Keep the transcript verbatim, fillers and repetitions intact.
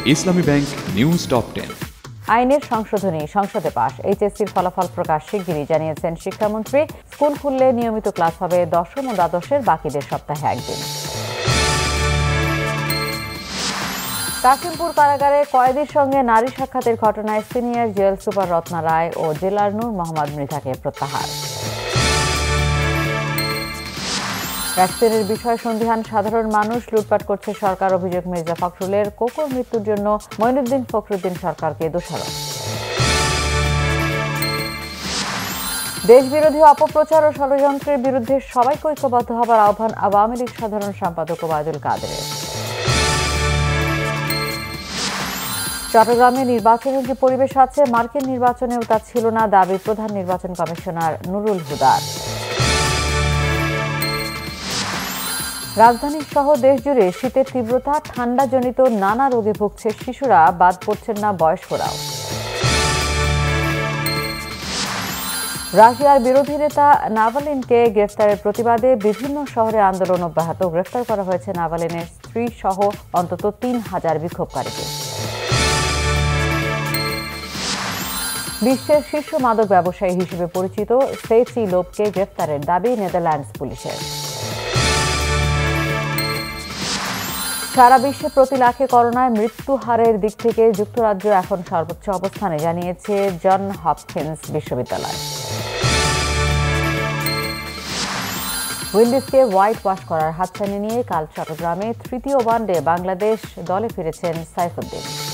ইসলামী bank news top ten. আইনের সংশোধনী সংসদে পাশ, এইচএসসির ফলাফল প্রকাশ শিগগিরই, জানিয়েছেন শিক্ষামন্ত্রী। স্কুল খুললে নিয়মিত ক্লাস হবে দশম ও দ্বাদশের বাকিদের সপ্তাহে একদিন। কাশিমপুর কারাগারে কয়েদির সঙ্গে নারী সাক্ষাতের ঘটনায় senior jail super Ratna Roy ও জেলার নূর মোহাম্মদ মৃধাকে প্রত্যাহার। ভ্যাকসিনের বিষয়ে সন্দিহান সাধারণ মানুষ, লুটপাট করছে সরকার, অভিযোগ মির্জা ফখরুলের। কোকোর মৃত্যুর জন্য মঈনুদ্দিন ফখরুদ্দিন সরকারকে দোষারোপ। দেশবিরোধী অপপ্রচার ও ষড়যন্ত্রের বিরুদ্ধে সবাইকে ঐক্যবদ্ধ হবার আহ্বান আওয়ামী লীগ সাধারণ সম্পাদক ওবায়দুল কাদেরের। চট্টগ্রামে নির্বাচনের যে পরিবেশ আছে, মার্কিন নির্বাচনেও তা ছিল না, দাবি প্রধান নির্বাচন কমিশনার নুরুল হুদার। রাজধানী সহ দেশজুড়ে শীতের তীব্রতা, ঠান্ডাজনিত নানা রোগে ভুগছে শিশুরা, বাদ পড়ছেন না বয়স্করাও। রাশিয়ার বিরোধী নেতা নাভালিনকে গ্রেফতারের প্রতিবাদে বিভিন্ন শহরে আন্দোলন অব্যাহত। গ্রেফতার করা হয়েছে নাভালিনের স্ত্রী সহ অন্তত তিন হাজার বিক্ষোভকারীকে। বিশ্বের শীর্ষ মাদক ব্যবসায়ী হিসেবে পরিচিত সেচিলোভকে গ্রেফতারের দাবি নেদারল্যান্ডস পুলিশের। সারা বিশ্বে প্রতি লাখে করোনায় মৃত্যু হারের দিক থেকে যুক্তরাজ্য এখন সর্বোচ্চ অবস্থানে, জানিয়েছে জন হপকিন্স বিশ্ববিদ্যালয়। উইন্ডিজকে হোয়াইট ওয়াশ করার হাতছানি নিয়ে কাল চট্টগ্রামে তৃতীয় ওয়ানডে বাংলাদেশ দলে ফিরেছেন সাইফুদ্দিন।